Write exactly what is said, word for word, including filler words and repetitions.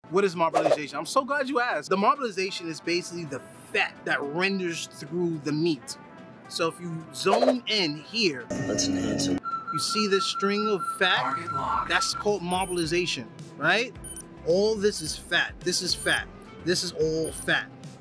What is marbleization? I'm so glad you asked. The marbleization is basically the fat that renders through the meat. So if you zone in here, let's enhance it. You see this string of fat? That's called marbleization, right? All this is fat. This is fat. This is all fat.